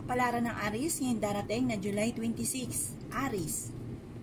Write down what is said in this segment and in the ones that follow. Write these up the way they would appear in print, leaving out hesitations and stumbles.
Kapalaran ng Aries ngayong darating na July 26. Aries.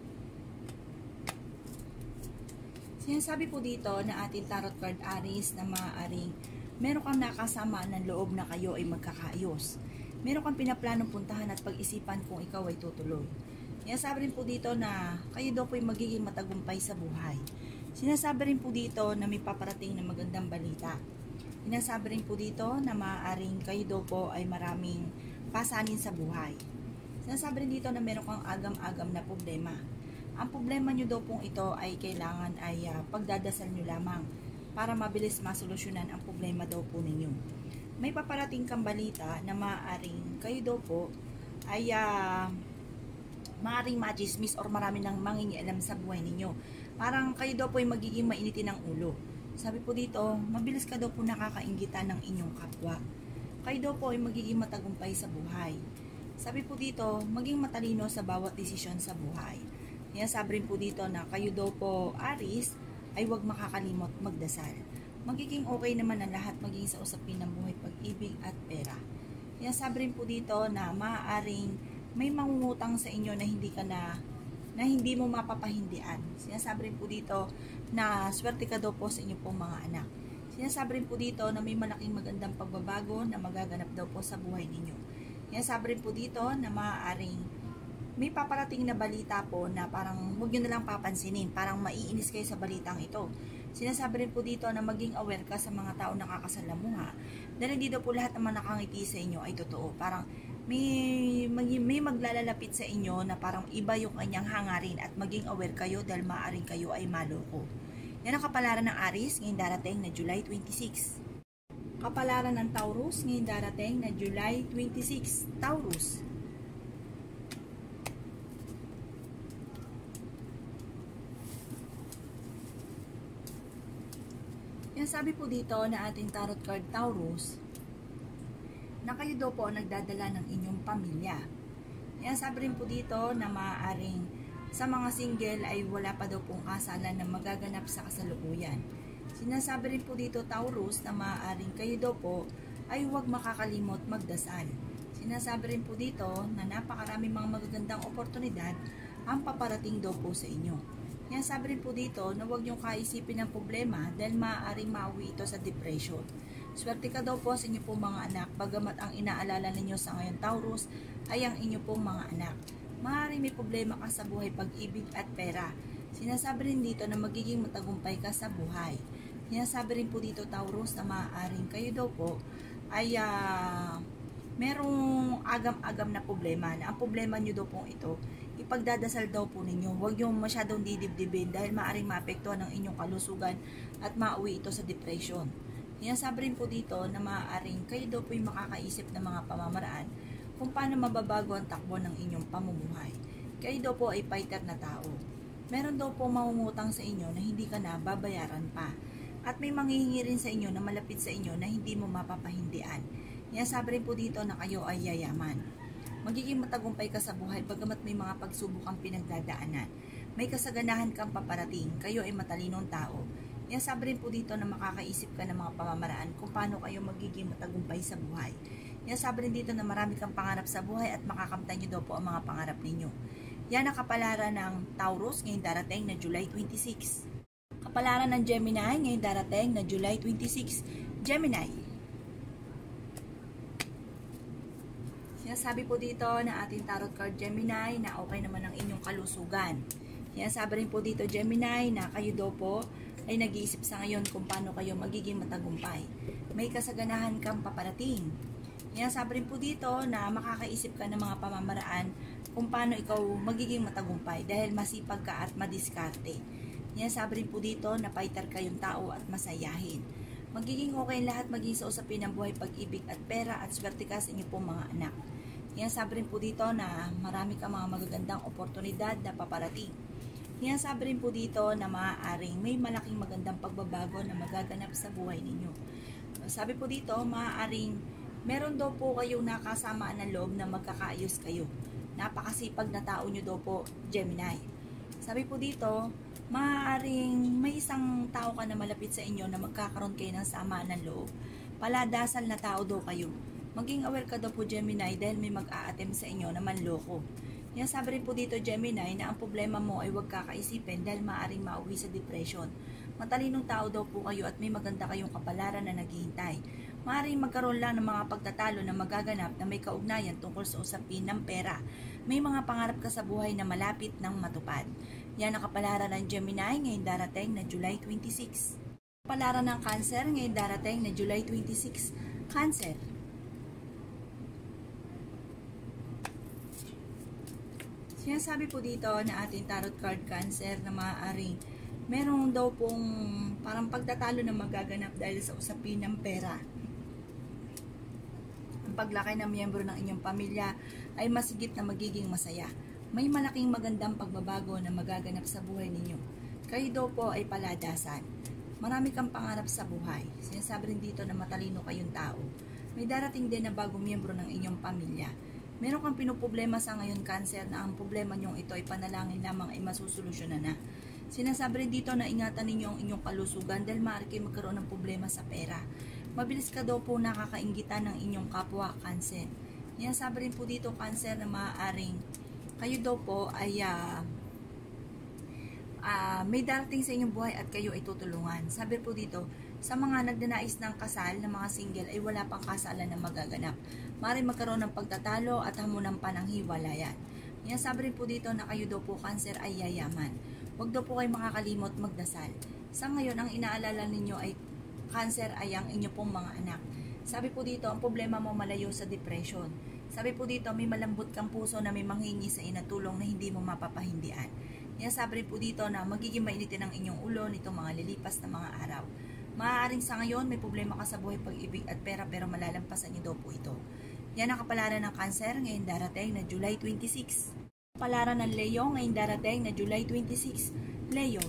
Sinasabi po dito na ating tarot card Aries na maaaring meron kang nakasama ng loob na kayo ay magkakaayos. Meron kang pinaplanong puntahan at pag-isipan kung ikaw ay tutuloy. Sinasabi rin po dito na kayo daw po ay magiging matagumpay sa buhay. Sinasabi rin po dito na may paparating na magandang balita. Sinasabi rin po dito na maaaring kayo daw po ay maraming pasanin sa buhay. Sinasabi rin dito na meron kang agam-agam na problema. Ang problema nyo daw pong ito ay kailangan ay pagdadasal nyo lamang para mabilis masolusyonan ang problema daw po ninyo. May paparating kang balita na maaaring kayo daw po ay maaaring machismis or marami nang mangingialam sa buhay ninyo. Parang kayo daw po ay magiging mainitin ng ulo. Sabi po dito, mabilis ka daw po nakakainggitan ng inyong kapwa. Kayo daw po ay magiging matagumpay sa buhay. Sabi po dito, maging matalino sa bawat desisyon sa buhay. Sabi rin po dito na kayo daw po, Aries, ay huwag makakalimot magdasal. Magiging okay naman ang lahat maging sa usapin ng buhay, pag-ibig at pera. Sabi rin po dito na maaaring may mangungutang sa inyo na hindi mo mapapahindian. Sinasabi rin po dito na swerte ka daw po sa inyo pong mga anak. Sinasabi rin po dito na may malaking magandang pagbabago na magaganap daw po sa buhay ninyo. Sinasabi rin po dito na maaaring may paparating na balita po na parang huwag nyo na lang papansinin, parang maiinis kayo sa balitang ito. Sinasabi rin po dito na maging aware ka sa mga tao nakakasalamuha dahil hindi daw po lahat naman nakangiti sa inyo ay totoo. Parang may maglalalapit sa inyo na parang iba yung kanyang hangarin at maging aware kayo dahil maaaring kayo ay maloko. Yan ang kapalaran ng Aries ngayong darating na July 26. Kapalaran ng Taurus ngayong darating na July 26. Taurus. Yan sabi po dito na ating tarot card Taurus na kayo daw po nagdadala ng inyong pamilya. Yan sabi rin po dito na maaaring sa mga single ay wala pa daw pong kasalan na magaganap sa kasalukuyan. Sinasabi rin po dito Taurus na maaaring kayo daw po ay huwag makakalimot magdasal. Sinasabi rin po dito na napakaraming mga magagandang oportunidad ang paparating daw po sa inyo. Yan sabi rin po dito na huwag niyong kaisipin ng problema dahil maaaring mauwi ito sa depression. Swerte ka daw po sa inyo pong mga anak, bagamat ang inaalala ninyo sa ngayon Taurus ay ang inyo pong mga anak. Maaaring may problema ka sa buhay, pag-ibig at pera. Sinasabi rin dito na magiging matagumpay ka sa buhay. Sinasabi rin po dito Taurus na maaaring kayo daw po ay merong agam-agam na problema na ang problema nyo daw pong ito ipagdadasal daw po ninyo. Huwag yung masyadong didibdibin dahil maaaring maapektuhan ang inyong kalusugan at mauwi ito sa depression. Sinasabi rin po dito na maaaring kayo daw po yung makakaisip ng mga pamamaraan kung paano mababago ang takbo ng inyong pamumuhay. Kayo daw po ay fighter na tao. Meron daw po mangungutang sa inyo na hindi ka na babayaran pa. At may manghihingi rin sa inyo na malapit sa inyo na hindi mo mapapahindian. Sinasabi rin po dito na kayo ay yayaman. Magiging matagumpay ka sa buhay bagamat may mga pagsubok kang pinagdadaanan. May kasaganahan kang paparating, kayo ay matalinong tao. Sabi rin po dito na makakaisip ka ng mga pamamaraan kung paano kayo magiging matagumpay sa buhay. Sabi rin dito na marami kang pangarap sa buhay at makakamtan nyo daw po ang mga pangarap ninyo. Yan ang kapalaran ng Taurus ngayong darating na July 26. Kapalaran ng Gemini ngayong darating na July 26. Gemini. Sinasabi po dito na ating tarot card Gemini na okay naman ang inyong kalusugan. Sinasabi rin po dito Gemini na kayo daw po ay nag-iisip sa ngayon kung paano kayo magiging matagumpay. May kasaganahan kang paparating. Sinasabi rin po dito na makakaisip ka ng mga pamamaraan kung paano ikaw magiging matagumpay dahil masipag ka at madiskarte. Sinasabi rin po dito na fighter kayong tao at masayahin. Magiging okay lahat maging sa usapin ng buhay, pag-ibig at pera at swerte ka sa inyo pong mga anak. Sabi rin po dito na marami kang mga magagandang oportunidad na paparating. Sabi rin po dito na maaaring may malaking magandang pagbabago na magaganap sa buhay ninyo. Sabi po dito, maaaring meron daw po kayong nakasamaan ng loob na magkakaayos kayo. Napakasipag na tao nyo daw po, Gemini. Sabi po dito, maaaring may isang tao ka na malapit sa inyo na magkakaroon kayo ng samaan ng loob. Paladasal na tao daw kayo. Maging aware ka daw po Gemini dahil may mag-a-attempt sa inyo na manloko. Yan sabi rin po dito Gemini na ang problema mo ay huwag kakaisipin dahil maaaring mauwi sa depression. Matalinong tao daw po kayo at may maganda kayong kapalaran na naghihintay. Maaaring magkaroon lang ng mga pagtatalo na magaganap na may kaugnayan tungkol sa usapin ng pera. May mga pangarap ka sa buhay na malapit ng matupad. Yan ang kapalaran ng Gemini ngayong darating na July 26. Kapalaran ng Cancer ngayong darating na July 26. Cancer. Sinasabi po dito na ating tarot card Cancer na maaaring meron daw pong parang pagtatalo na magaganap dahil sa usapin ng pera. Ang paglaki ng miyembro ng inyong pamilya ay masigit na magiging masaya. May malaking magandang pagbabago na magaganap sa buhay ninyo. Kayo daw po ay paladasan. Marami kang pangarap sa buhay. Sinasabi rin dito na matalino kayong tao. May darating din na bagong miyembro ng inyong pamilya. Meron kang pinoproblema sa ngayon Cancer na ang problema nyong ito ay panalangin lamang ay masusolusyonan na. Sinasabi rin dito na ingatan ninyo ang inyong kalusugan dahil maaari kayo magkaroon ng problema sa pera. Mabilis ka daw po nakakainggitan ng inyong kapwa Cancer. Sinasabi rin po dito Cancer na maaaring kayo daw po ay may darating sa inyong buhay at kayo ay tutulungan. Sabi po dito, sa mga nagdanais ng kasal na mga single ay wala pang kasalan na magaganap. Maaaring magkaroon ng pagtatalo at hamunan pa ng hiwalayan. Sabi rin po dito na kayo daw po Cancer ay yayaman. Huwag daw po kayo makakalimot magdasal. Sa ngayon, ang inaalala ninyo ay Cancer ay ang inyo pong mga anak. Sabi po dito, ang problema mo malayo sa depression. Sabi po dito, may malambot kang puso na may manghingi sa inatulong na hindi mo mapapahindian. Sabi rin po dito na magiging mainitin ang inyong ulo nitong mga lilipas na mga araw. Maaaring sa ngayon, may problema ka sa buhay pag-ibig at pera pero malalampasan niyo daw po ito. Yan ang kapalaran ng Cancer ngayong darating na July 26. Kapalaran ng Leo ngayong darating na July 26. Leo.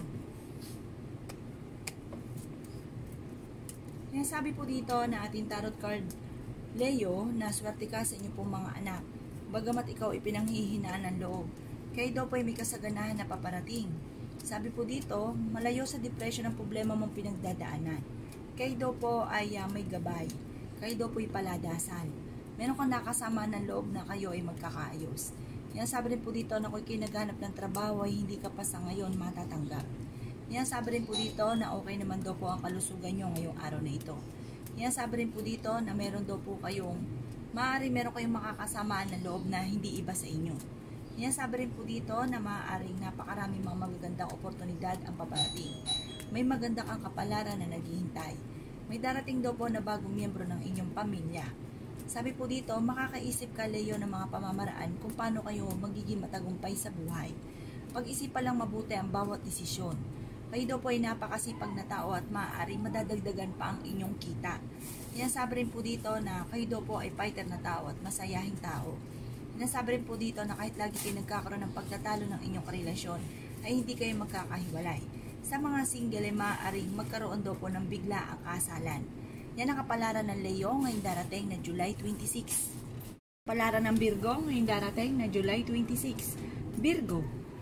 Sabi po dito na ating tarot card Leo na swerte ka sa inyong pong mga anak. Bagamat ikaw ipinanghihinaan ng loob, kayo daw po ay may kasaganahan na paparating. Sabi po dito, malayo sa depression ang problema mong pinagdadaanan. Kayo daw po ay may gabay. Kayo daw po ay paladasan. Meron kang nakasama ng loob na kayo ay magkakaayos. Sabi rin po dito na kung kayo naghanap ng trabaho ay hindi ka pa sa ngayon matatanggap. Sabi rin po dito na okay naman daw po ang kalusugan nyo ngayong araw na ito. Sabi rin po dito na meron daw po kayong, maaaring meron kayong makakasamaan ng loob na hindi iba sa inyo. Sabi rin po dito na maaaring napakaraming mga magagandang oportunidad ang paparating. May maganda kang kapalaran na naghihintay. May darating daw po na bagong miyembro ng inyong pamilya. Sabi po dito, makakaisip ka Leo ng mga pamamaraan kung paano kayo magiging matagumpay sa buhay. Pag-isipan lang mabuti ang bawat desisyon. Kayo daw po ay napakasipag na tao at maaari madadagdagan pa ang inyong kita. Sabi rin po dito na kayo daw po ay fighter na tao at masayahing tao. Sabi rin po dito na kahit lagi kayo nagkakaroon ng pagtatalo ng inyong karelasyon ay hindi kayo magkakahiwalay. Sa mga single ay maaaring magkaroon daw po ng bigla ang kasalan. Yan ang kapalaran ng Leo ngayong darating na July 26. Kapalaran ng Virgo ngayong darating na July 26. Virgo.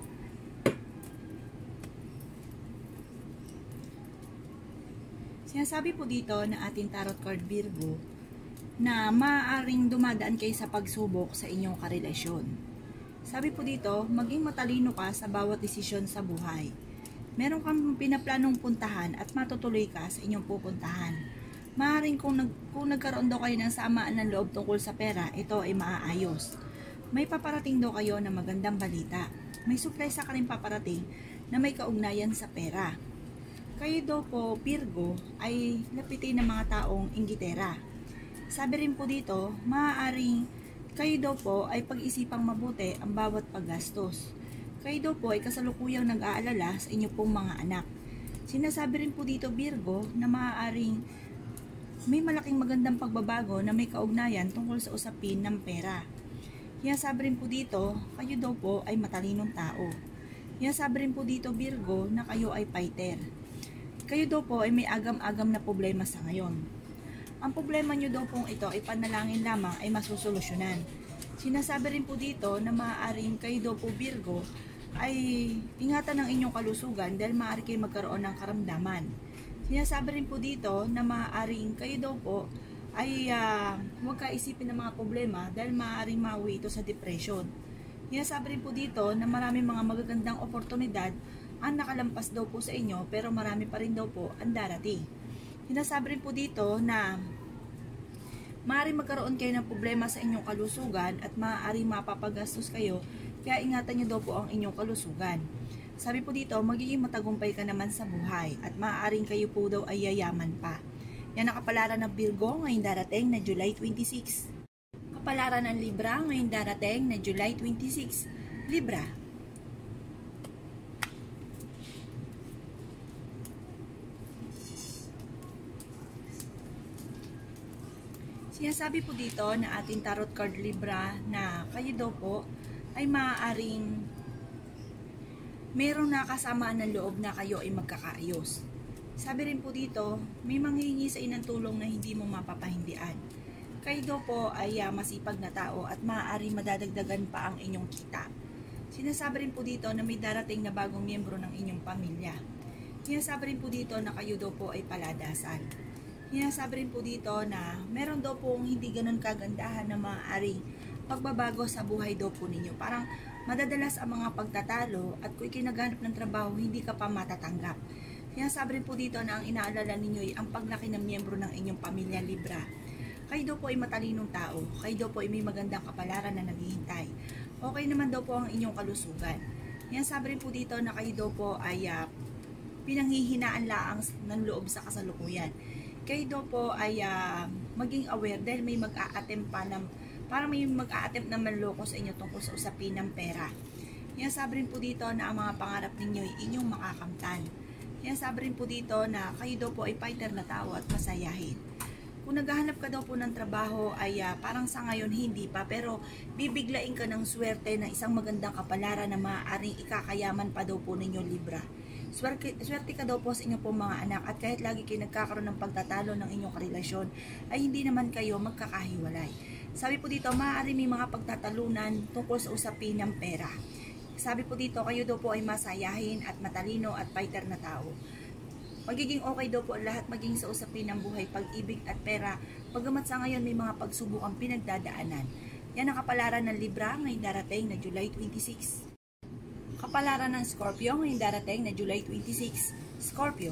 Sinasabi po dito na ating tarot card Virgo na maaaring dumadaan kayo sa pagsubok sa inyong karelasyon. Sabi po dito, maging matalino ka sa bawat desisyon sa buhay. Meron kang pinaplanong puntahan at matutuloy ka sa inyong pupuntahan. Maaaring kung nagkaroon daw kayo ng samaan ng loob tungkol sa pera, ito ay maaayos. May paparating daw kayo na magandang balita. May surpresa ka rin paparating na may kaugnayan sa pera. Kayo daw po, Virgo, ay lapitin ng mga taong inggitera. Sabi rin po dito, maaaring kayo daw po ay pag-isipang mabuti ang bawat paggastos. Kayo daw po ay kasalukuyang nag-aalala sa inyo pong mga anak. Sinasabi rin po dito, Virgo, na maaaring may malaking magandang pagbabago na may kaugnayan tungkol sa usapin ng pera. Sabi rin po dito, kayo daw po ay matalinong tao. Sabi rin po dito, Virgo, na kayo ay fighter. Kayo daw po ay may agam-agam na problema sa ngayon. Ang problema nyo daw pong ito ay panalangin lamang ay masusolusyonan. Sinasabi rin po dito na maaaring kayo daw po Virgo ay ingatan ng inyong kalusugan dahil maaari kayo magkaroon ng karamdaman. Sinasabi rin po dito na maaaring kayo daw po ay huwag ka isipin ng mga problema dahil maaaring mauwi ito sa depression. Sinasabi rin po dito na marami mga magagandang oportunidad ang nakalampas daw po sa inyo pero marami pa rin daw po ang darating. Sinasabi rin po dito na maaaring magkaroon kayo ng problema sa inyong kalusugan at maaaring mapapagastos kayo kaya ingatan nyo daw po ang inyong kalusugan. Sabi po dito, magiging matagumpay ka naman sa buhay at maaaring kayo po daw ay yayaman pa. Yan ang kapalaran ng Virgo ngayong darating na July 26. Kapalaran ng Libra ngayong darating na July 26. Libra. Sinasabi po dito na ating tarot card Libra na kayo daw po ay maaaring merong nakasamaan ng loob na kayo ay magkakaayos. Sabi rin po dito, may manghihingi sa inang tulong na hindi mo mapapahindian. Kayo daw po ay masipag na tao at maaaring madadagdagan pa ang inyong kita. Sinasabi rin po dito na may darating na bagong miyembro ng inyong pamilya. Sinasabi rin po dito na kayo daw po ay paladasan. Sinasabi rin po dito na meron daw pong hindi ganun kagandahan na maaaring pagbabago sa buhay daw po ninyo. Parang madadalas ang mga pagtatalo at kung ikinaghanap ng trabaho, hindi ka pa matatanggap. Sinasabi rin po dito na ang inaalala ninyo ay ang paglaki ng miyembro ng inyong pamilya Libra. Kayo daw po ay matalinong tao. Kayo daw po ay may magandang kapalaran na naghihintay. Okay naman daw po ang inyong kalusugan. Sinasabi rin po dito na kayo daw po ay pinanghihinaan laang ng loob sa kasalukuyan. Kayo daw po ay maging aware dahil may mag-a-attempt pa na parang may mag-a-attempt na manloko sa inyo tungkol sa usapin ng pera. Sinasabi rin po dito na ang mga pangarap ninyo ay inyong makakamtan. Sinasabi rin po dito na kayo daw po ay fighter na tao at masayahin. Kung naghahanap ka daw po ng trabaho ay parang sa ngayon hindi pa pero bibiglain ka ng swerte na isang magandang kapalaran na maaaring ikakayaman pa daw po ninyo Libra. Swerte ka daw po sa inyong pong mga anak at kahit lagi kayo nagkakaroon ng pagtatalo ng inyong karelasyon ay hindi naman kayo magkakahiwalay. Sabi po dito, maaari may mga pagtatalunan tungkol sa usapin ng pera. Sabi po dito, kayo daw po ay masayahin at matalino at fighter na tao. Magiging okay daw po lahat maging sa usapin ng buhay, pag-ibig at pera, paggamat sa ngayon may mga pagsubok ang pinagdadaanan. Yan ang kapalaran ng Libra ngayong darating na July 26. Kapalaran ng Scorpio ngayong darating na July 26. Scorpio.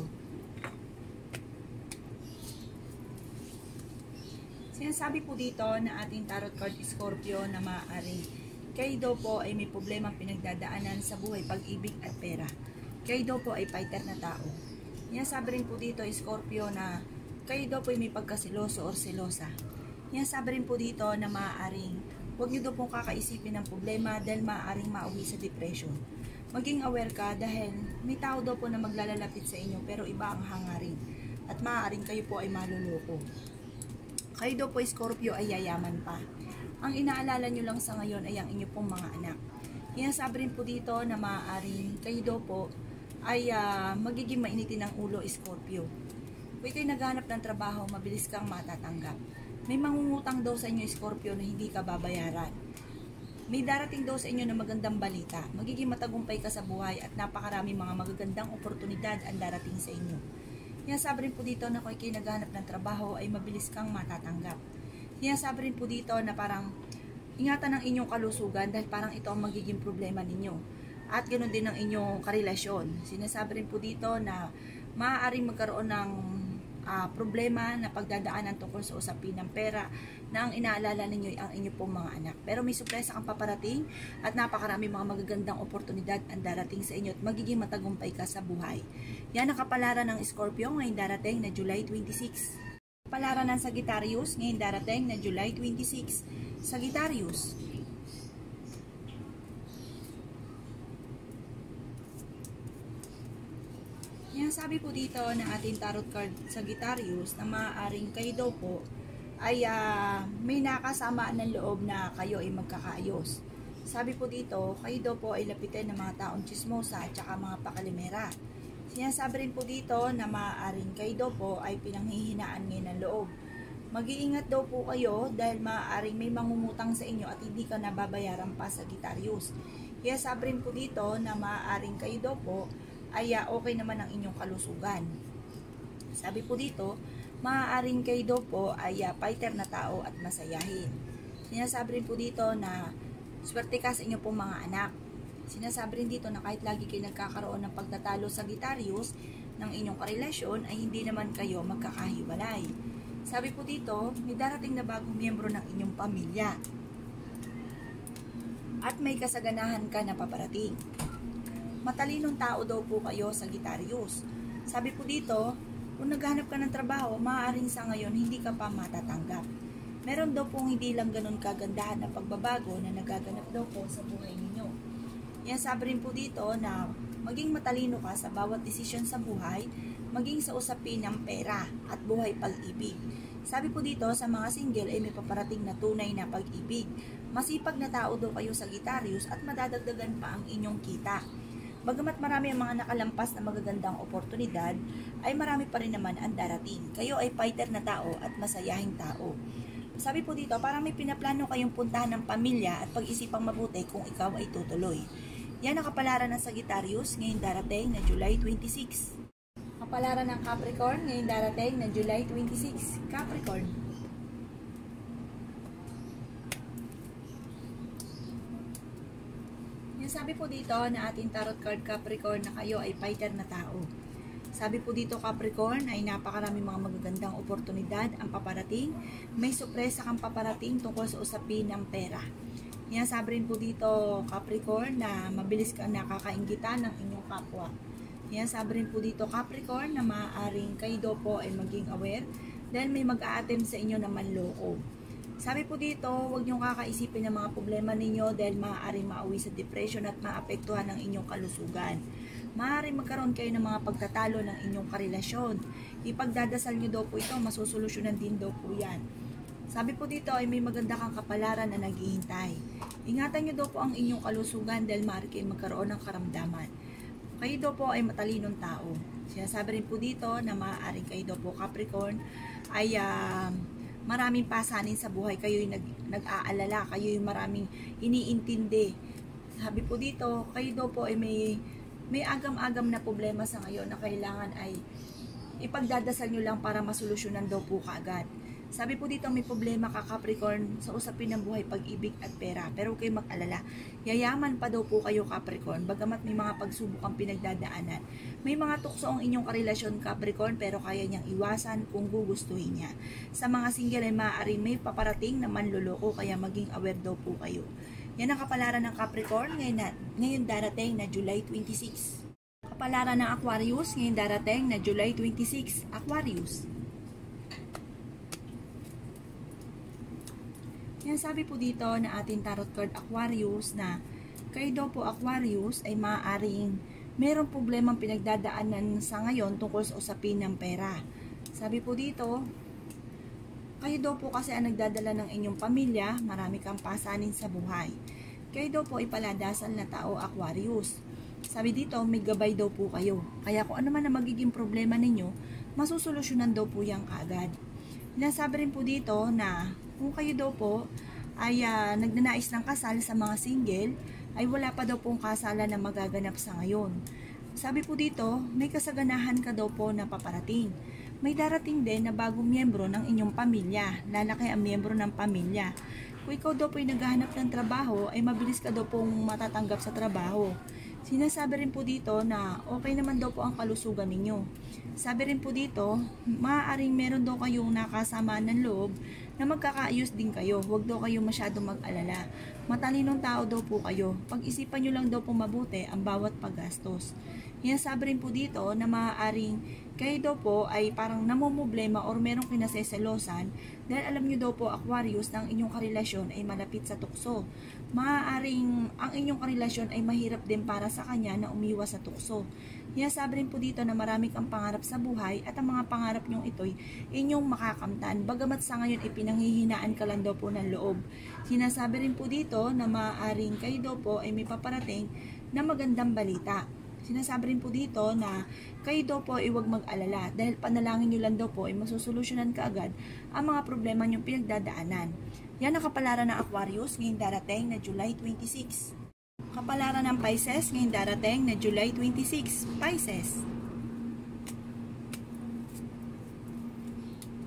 Sinasabi po dito na ating tarot card Scorpio na maaaring kayo daw po ay may problemang pinagdadaanan sa buhay, pag-ibig at pera. Kayo daw po ay fighter na tao. Sinasabi rin po dito Scorpio na kayo daw po ay may pagkasiloso or selosa. Sinasabi rin po dito na maaaring huwag nyo daw pong kakaisipin ng problema dahil maaaring mauwi sa depression. Maging aware ka dahil may tao daw po na maglalalapit sa inyo pero iba ang hangarin at maaaring kayo po ay maluloko. Kayo daw po Scorpio ay yayaman pa. Ang inaalala nyo lang sa ngayon ay ang inyo pong mga anak. Sinasabi rin po dito na maaaring kayo daw po ay magiging mainitin ng ulo Scorpio. Kung kayo naghanap ng trabaho, mabilis kang matatanggap. May mangungutang daw sa inyo Scorpio na hindi ka babayaran. May darating daw sa inyo na magandang balita. Magiging matagumpay ka sa buhay at napakarami mga magagandang oportunidad ang darating sa inyo. Sinasabi rin po dito na kung kayo naghanap ng trabaho ay mabilis kang matatanggap. Sinasabi rin po dito na parang ingatan ng inyong kalusugan dahil parang ito ang magiging problema ninyo. At ganoon din ang inyong karelasyon. Sinasabi rin po dito na maaaring magkaroon ng problema na pagdadaanan tungkol sa usapin ng pera na ang inaalala ninyo ay ang inyo pong mga anak. Pero may sorpresa kang paparating at napakarami mga magagandang oportunidad ang darating sa inyo at magiging matagumpay ka sa buhay. Yan ang kapalaran ng Scorpio ngayong darating na July 26. Kapalaran ng Sagittarius ngayong darating na July 26. Sagittarius. Yan, sabi po dito ng ating tarot card Sagittarius na maaaring kayo daw po ay may nakasamaan ng loob na kayo ay magkakaayos. Sabi po dito, kayo daw po ay lapitin ng mga taong chismosa at saka mga pakalimera. Sinasabi rin po dito na maaaring kayo daw po ay pinanghihinaan ngayon ng loob. Mag-iingat daw po kayo dahil maaaring may mangungutang sa inyo at hindi ka nababayaran pa Sagittarius. Kaya sabi rin po dito na maaaring kayo daw po ay okay naman ang inyong kalusugan. Sabi po dito, maaaring kayo daw po ay fighter na tao at masayahin. Sinasabi rin po dito na swerte ka sa inyo pong mga anak. Sinasabi rin dito na kahit lagi kayo nagkakaroon ng pagtatalo sa Sagittarius ng inyong karelasyon ay hindi naman kayo magkakahiwalay. Sabi po dito, may darating na bagong miyembro ng inyong pamilya at may kasaganahan ka na paparating. Matalinong tao daw po kayo, Sagittarius. Sabi po dito, kung naghahanap ka ng trabaho, maaaring sa ngayon hindi ka pa matatanggap. Meron daw pong hindi lang ganun kagandahan na pagbabago na nagaganap daw po sa buhay ninyo. Yan, sabi rin po dito na maging matalino ka sa bawat desisyon sa buhay, maging sa usapin ng pera at buhay pag-ibig. Sabi po dito, sa mga single ay may paparating na tunay na pag-ibig. Masipag na tao daw kayo, Sagittarius, at madadagdagan pa ang inyong kita. Bagamat marami ang mga nakalampas na magagandang oportunidad, ay marami pa rin naman ang darating. Kayo ay fighter na tao at masayahing tao. Sabi po dito, parang may pinaplano kayong puntahan ng pamilya at pag-isipang mabuti kung ikaw ay tutuloy. Yan ang kapalaran ng Sagittarius ngayong darating na July 26. Kapalaran ng Capricorn ngayong darating na July 26. Capricorn. Yung sabi po dito na ating tarot card Capricorn na kayo ay fighter na tao. Sabi po dito Capricorn ay napakarami mga magagandang oportunidad ang paparating. May sorpresa kang paparating tungkol sa usapin ng pera. Yan, sabi rin po dito Capricorn na mabilis kang nakakainggitan ng inyong kapwa. Yan, sabi rin po dito Capricorn na maaaring kayo daw po ay maging aware dahil may mag-a-attempt sa inyo na manloko. Sabi po dito, huwag niyong kakaisipin ng mga problema ninyo dahil maaaring mauwi sa depression at maapektuhan ng inyong kalusugan. Maaaring magkaroon kayo ng mga pagtatalo ng inyong karelasyon. Ipagdadasal niyo daw po ito, masusolusyonan din daw po yan. Sabi po dito ay may maganda kang kapalaran na naghihintay. Ingatan niyo daw po ang inyong kalusugan dahil maaari kayo magkaroon ng karamdaman. Kayo daw po ay matalinong tao. Sinasabi rin po dito na maaaring kayo daw po Capricorn ay maraming pasanin sa buhay, kayo yung nag-aalala, kayo yung maraming iniintindi. Sabi po dito, kayo daw po ay may agam-agam na problema sa ngayon na kailangan ay ipagdadasal nyo lang para masolusyonan daw po kaagad. Sabi po dito, may problema ka Capricorn sa usapin ng buhay, pag-ibig at pera. Pero huwag kayong mag-alala. Yayaman pa daw po kayo Capricorn, bagamat may mga pagsubok ang pinagdadaanan. May mga tukso ang inyong karelasyon Capricorn, pero kaya niyang iwasan kung gugustuhin niya. Sa mga single ay maaaring may paparating na manloloko, kaya maging aware daw po kayo. Yan ang kapalaran ng Capricorn ngayon darating na July 26. Kapalaran ng Aquarius ngayon darating na July 26. Aquarius. Yan, sabi po dito na ating tarot card Aquarius na kayo daw po Aquarius ay maaaring mayroong problemang pinagdadaanan sa ngayon tungkol sa usapin ng pera. Sabi po dito, kayo daw po kasi ang nagdadala ng inyong pamilya, marami kang pasanin sa buhay. Kayo daw po ay paladasal na tao Aquarius. Sabi dito, may gabay daw po kayo. Kaya kung ano man ang magiging problema ninyo, masusolusyonan daw po yan kaagad. Nasabi rin po dito na kung kayo daw po ay nagnanais ng kasal sa mga single, ay wala pa daw pong kasalan na magaganap sa ngayon. Sabi po dito, may kasaganahan ka daw po na paparating. May darating din na bagong miyembro ng inyong pamilya, lalaki ang miyembro ng pamilya. Kung ikaw daw po ay naghahanap ng trabaho, ay mabilis ka daw pong matatanggap sa trabaho. Sinasabi rin po dito na okay naman daw po ang kalusugan ninyo. Sabi rin po dito, maaaring meron daw kayong nakasamaan ng loob na magkakaayos din kayo. Huwag daw kayo masyadong mag-alala. Matalinong tao daw po kayo. Pag-isipan nyo lang daw po mabuti ang bawat paggastos. Yan, sabi rin po dito na maaaring kayo daw po ay parang namumblema or merong kinaseselosan dahil alam nyo daw po Aquarius na ang inyong karelasyon ay malapit sa tukso. Maaaring ang inyong karelasyon ay mahirap din para sa kanya na umiwas sa tukso. Yan, sabi rin po dito na marami kang pangarap sa buhay at ang mga pangarap nyong ito'y inyong makakamtan. Bagamat sa ngayon ay pinanghihinaan ka lang daw po ng loob. Sinasabi rin po dito na maaaring kayo daw po ay may paparating na magandang balita. Sinasabi rin po dito na kayo daw po ay huwag mag-alala dahil panalangin nyo lang daw po ay masusolusyonan kaagad ang mga problema nyong pinagdadaanan. Yan ang kapalaran ng Aquarius ngayong darating na July 26. Kapalaran ng Pisces ngayong darating na July 26. Pisces.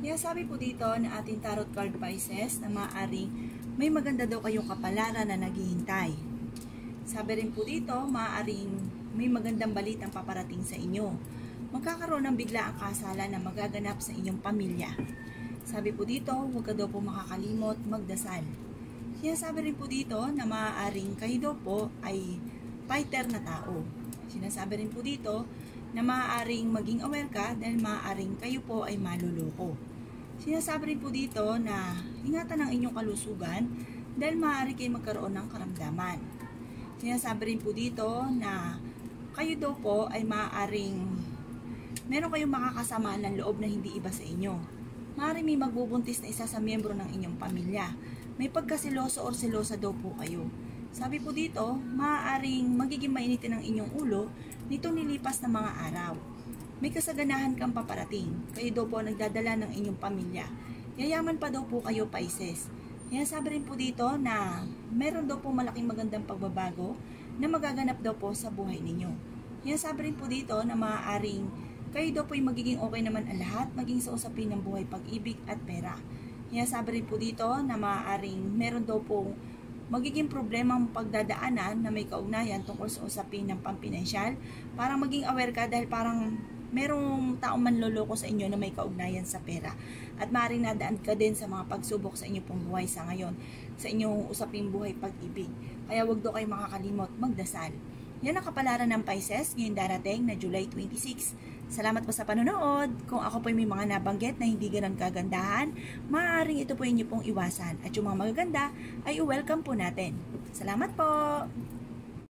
Kaya sabi po dito na ating tarot card Pisces na maaaring may maganda daw kayong kapalaran na naghihintay. Sabi rin po dito, maaaring may magandang balitang paparating sa inyo. Magkakaroon ng biglaang kasalan na magaganap sa inyong pamilya. Sabi po dito, huwag ka daw po makakalimot magdasal. Kaya sabi rin po dito na maaaring kayo daw po ay fighter na tao. Sinasabi rin po dito na maaaring maging aware ka dahil maaaring kayo po ay maluloko. Sinasabi rin po dito na ingatan ang inyong kalusugan dahil maaari kayo magkaroon ng karamdaman. Sinasabi rin po dito na kayo daw po ay maaaring meron kayong makakasama ng loob na hindi iba sa inyo. Maaaring may magbubuntis na isa sa miyembro ng inyong pamilya. May pagkasiloso or selosa daw po kayo. Sabi po dito, maaaring magiging mainitin ang inyong ulo nitong nilipas na mga araw. May kasaganahan kang paparating. Kayo daw po nagdadala ng inyong pamilya. Yayaman pa daw po kayo, Pisces. Kaya sabi rin po dito na meron daw po malaking magandang pagbabago na magaganap daw po sa buhay ninyo. Kaya sabi rin po dito na maaaring kayo daw po ay magiging okay naman ang lahat, maging sa usapin ng buhay, pag-ibig at pera. Kaya sabi rin po dito na maaaring meron daw po magiging problemang pagdadaanan na may kaugnayan tungkol sa usapin ng pampinansyal. Parang maging aware ka dahil parang merong taong manloloko sa inyo na may kaugnayan sa pera. At maaaring nadaan ka din sa mga pagsubok sa inyong pong buhay sa ngayon, sa inyong usaping buhay pag-ibig. Kaya wag daw kayo makakalimot magdasal. Yan ang kapalaran ng Pisces ngayong darating na July 26. Salamat po sa panonood. Kung ako po may mga nabanggit na hindi ganun kagandahan, maaaring ito po inyo pong iwasan. At yung mga magaganda ay welcome po natin. Salamat po!